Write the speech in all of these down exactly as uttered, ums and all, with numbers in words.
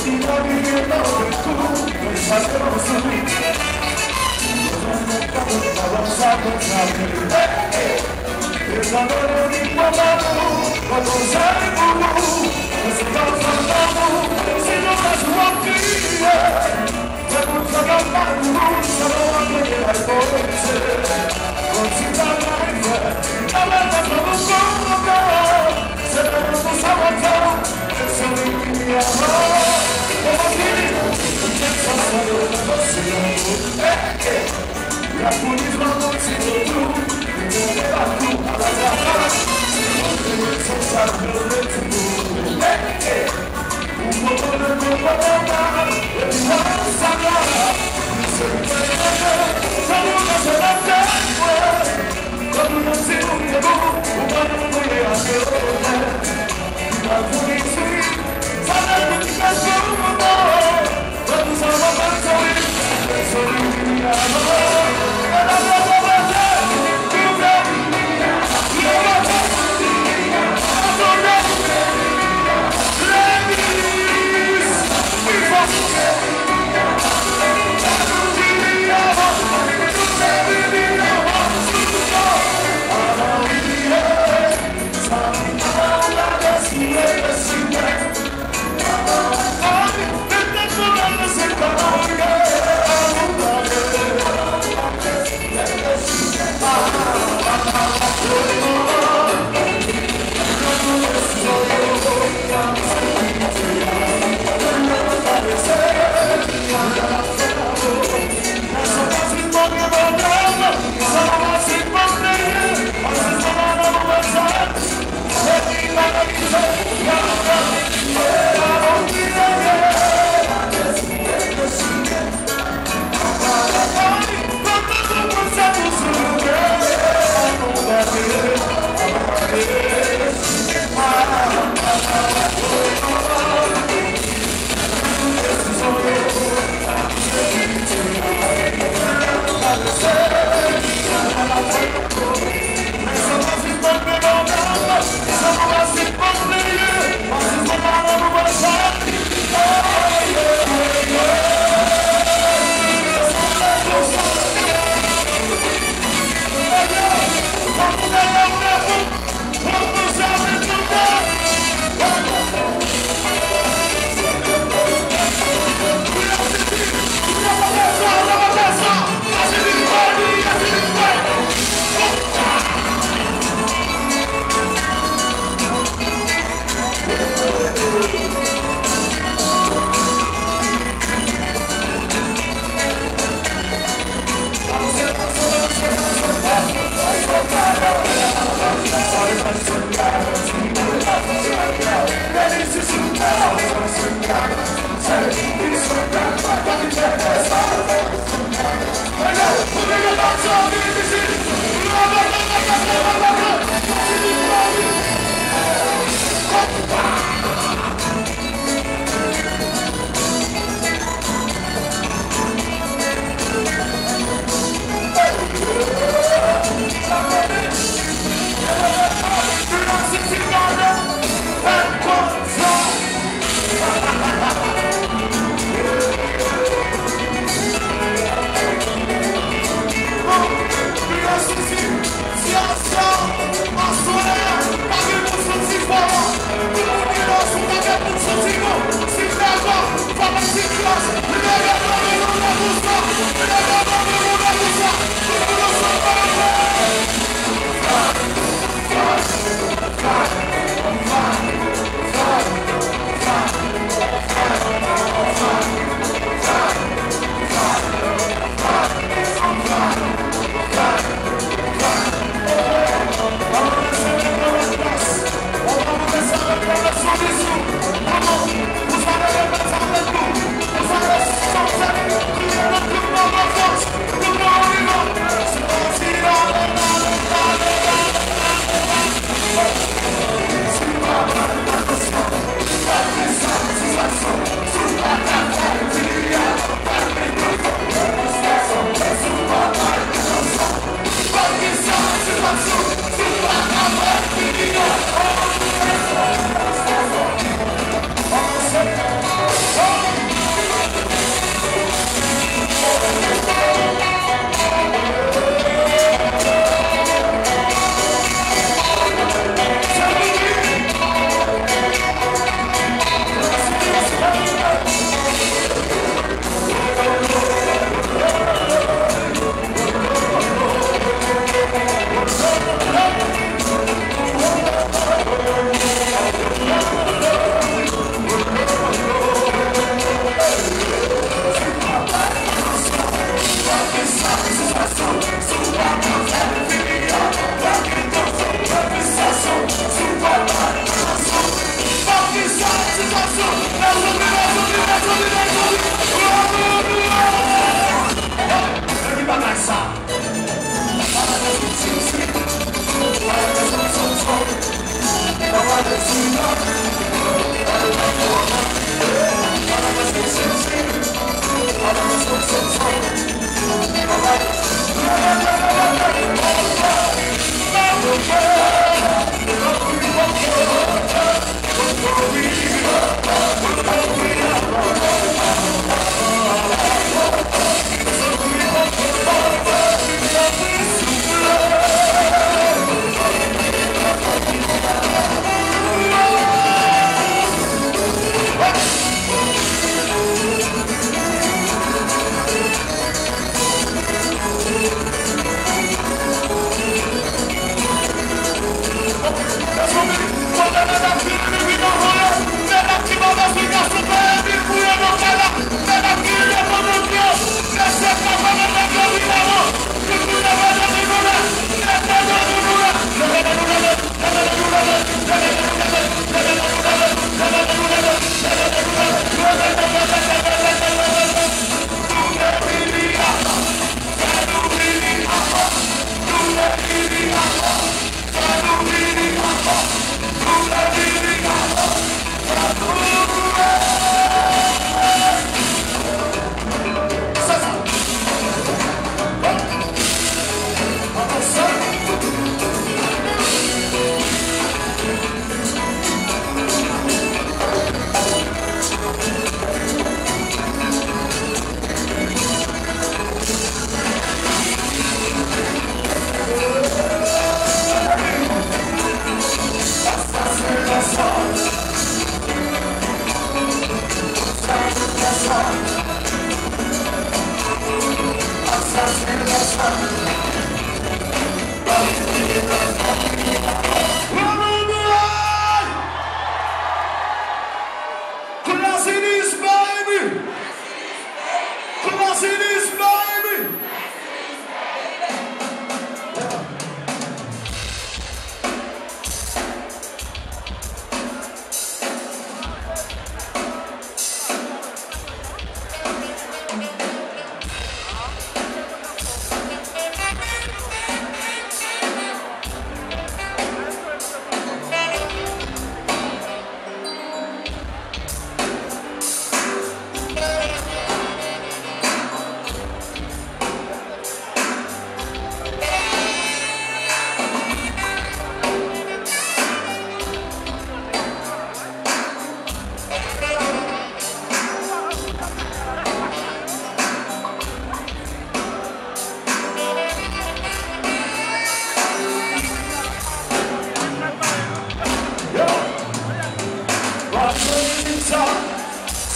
Yes,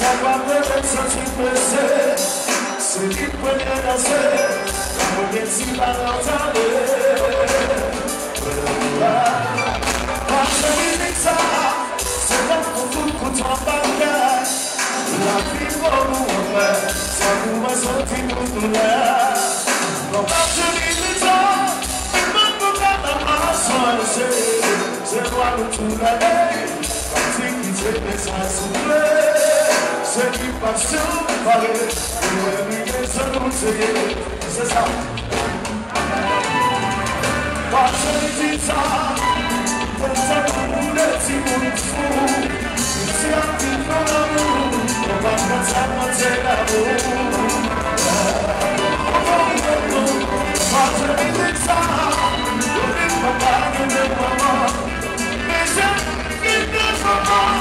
va me faire sentir blessé. C'est qui peut bien danser, on vient si mal entendre. Parce que musique ça, c'est dans ton foot qu'on t'en bagage. La vie pour nous en fait, ça nous va sortir pour nous là. Donc parce que musique ça, il me faut pas la masse, c'est moi le tout l'année. Quand tu sais que ça souffle. C'est qui passe sur le palais, c'est ça. Parce que dit ça, pour ça tout le petit monde fou. C'est un petit peu d'amour, on va penser à penser l'amour. Parce que dit ça, je ne peux pas donner maman, mais j'aime qu'il ne soit pas.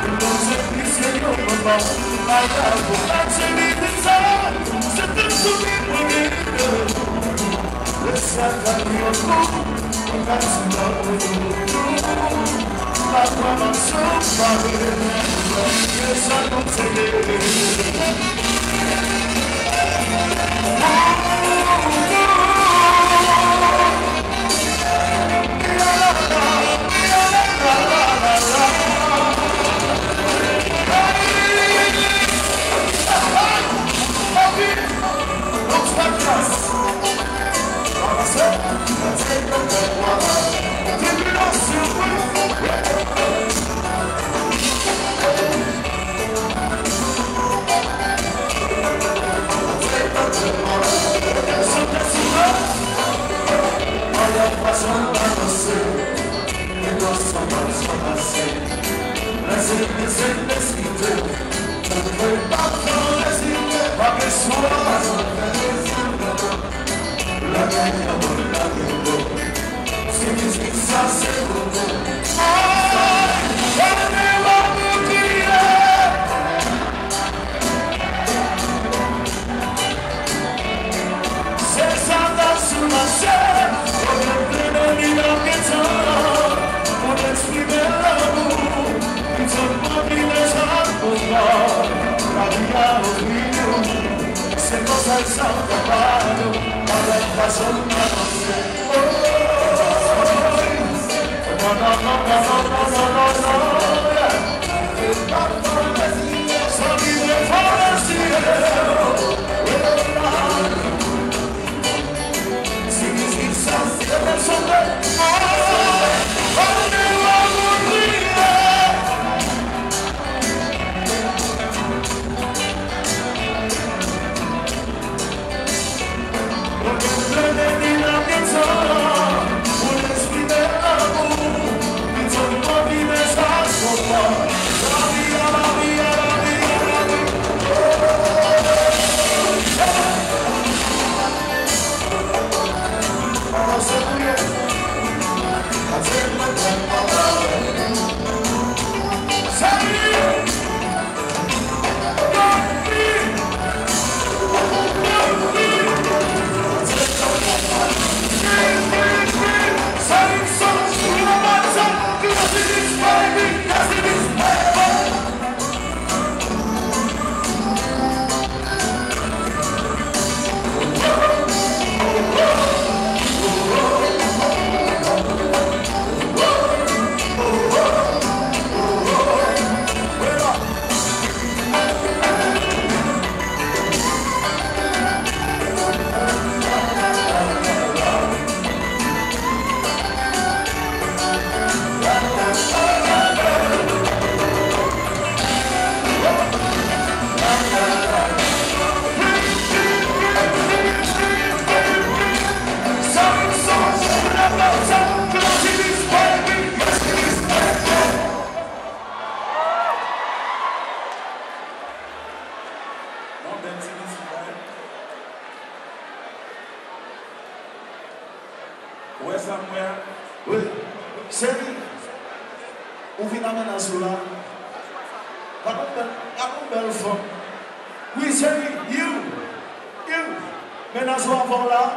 Oui, c'est you, you. Maintenant, je vais voir là.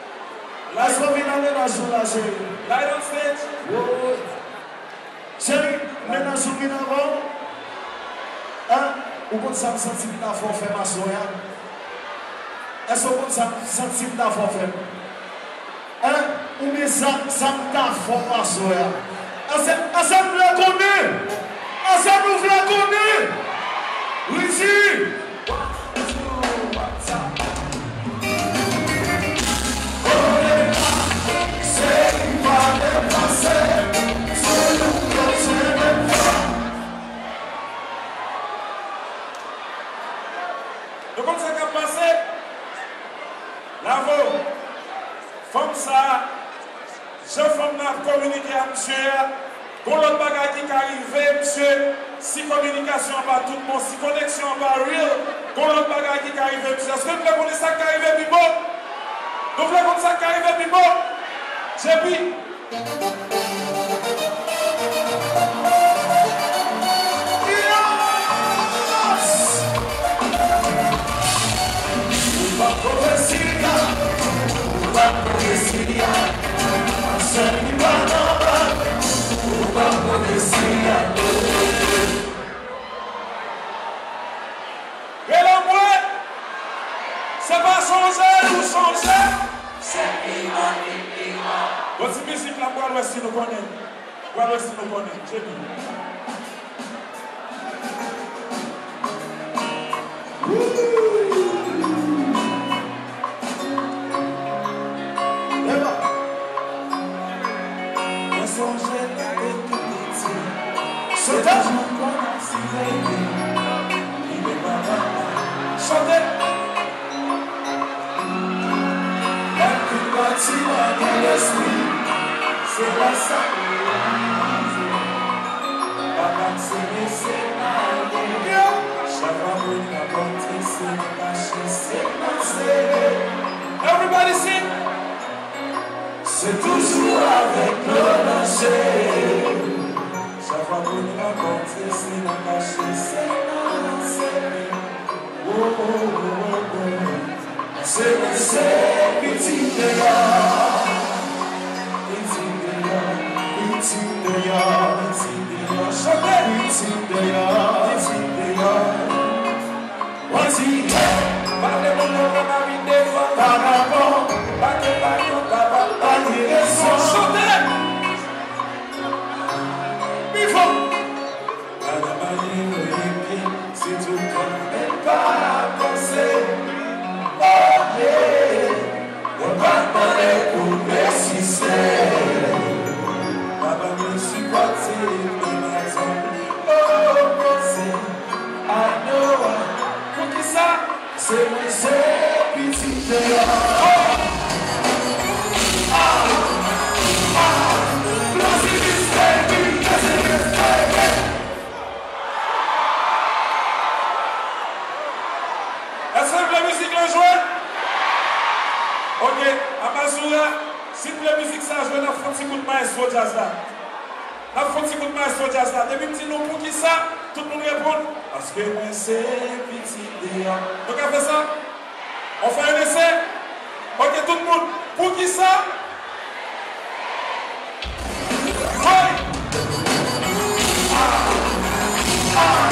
Là, je vais venir dans ce là, c'est. Light on stage. C'est maintenant, je vais venir avant. Hein? Ou kon sa senti ta fò fè ma soya? Est-ce qu'on sa senti ta fò fè? Hein? Ou me sa ta fò ma soya? Est-ce que vous la connaissez? Est-ce que vous la connaissez? Oui, si! Donc, comme ça qui a passé, là-haut, comme ça, je femme communiquer à monsieur, pour l'autre bagage qui est arrivé, monsieur, si communication pas tout le monde, si connexion pas real, pour l'autre bagage qui est arrivé, monsieur, est-ce que vous voulez ça qui est arrivé, Bibo? Vous voulez comme ça qui est arrivé, Bibo? J'ai dit. Et là, moi, c'est pas changer ou changer. C'est immense. Votre musique là, pour l'ouest, nous connaissons. Pour l'ouest, nous connaissons. J'ai dit. Chantez. La plupart de l'esprit, c'est la salle. Papa, c'est c'est ma chaque fois qu'on a porté, c'est caché, c'est passé. Everybody sing. C'est toujours avec le danger. Chaque fois qu'on a porté, c'est caché, c'est passé. Oh, oh, oh, oh. C'est laissé, petit dehors. Petit dehors, petit dehors, petit dehors. Chantez, petit dehors, petit dehors. Voici, parlez-moi de ma vie des fois. Par rapport, pas de baillon, pas de direction. Chantez, bifo. C'est tout comme pas penser. Oh, yeah. On va parler pour persister. Papa me supporte, il m'attend. Oh, c'est I know. Pour qui ça? C'est moi, c'est petit dehors. Oh. Ah, ah. Plus it is baby, plus it is baby. Est-ce que la musique la joue? Ok, à Mazoura, si la musique ça joue, on a fait un petit coup de maestro jazz là. On a fait un petit coup de maestro jazz là. Depuis petit nous pour qui ça? Tout le monde répond. Parce que moi c'est petit dehors. Donc on fait ça? On fait un essai? Ok, tout le monde. Pour qui ça? Oui! Ah! Ah!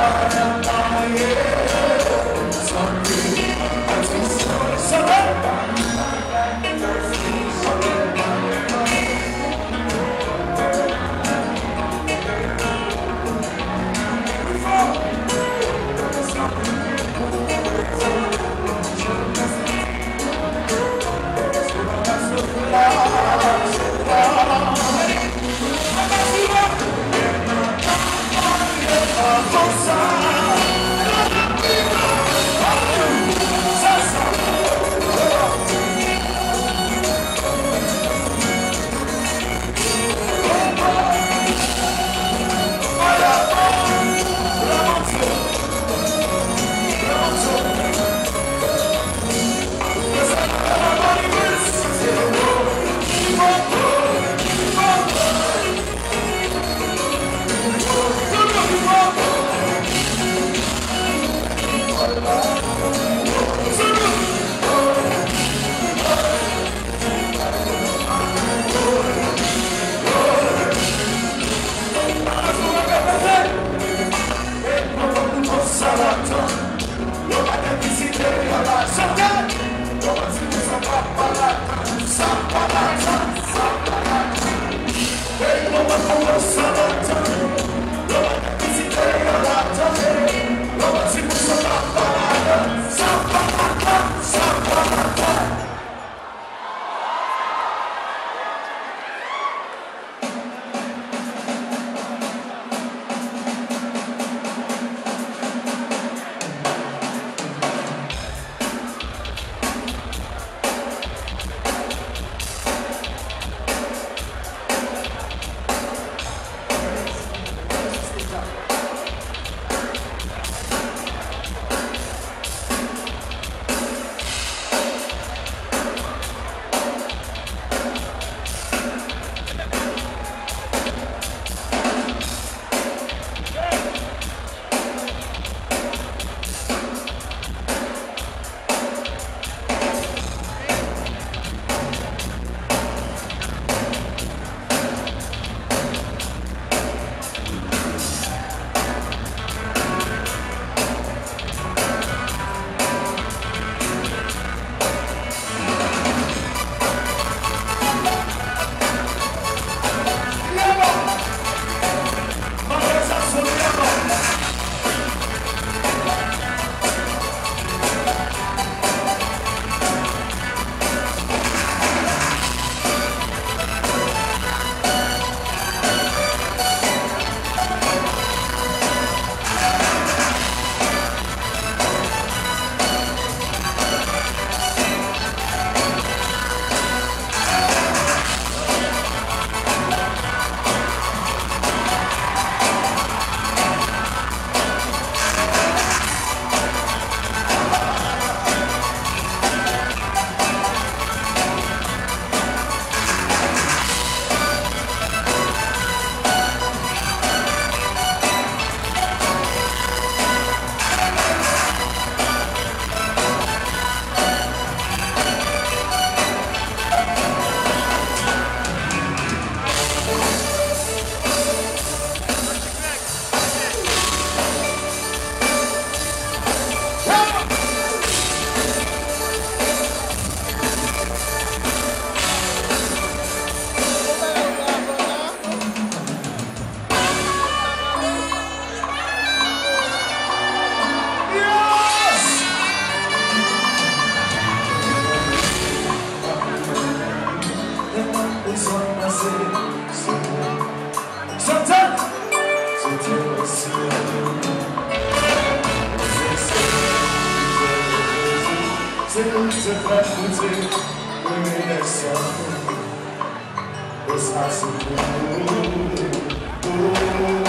C'est pas foutu, oui, mais ça, c'est ça, c'est pour nous.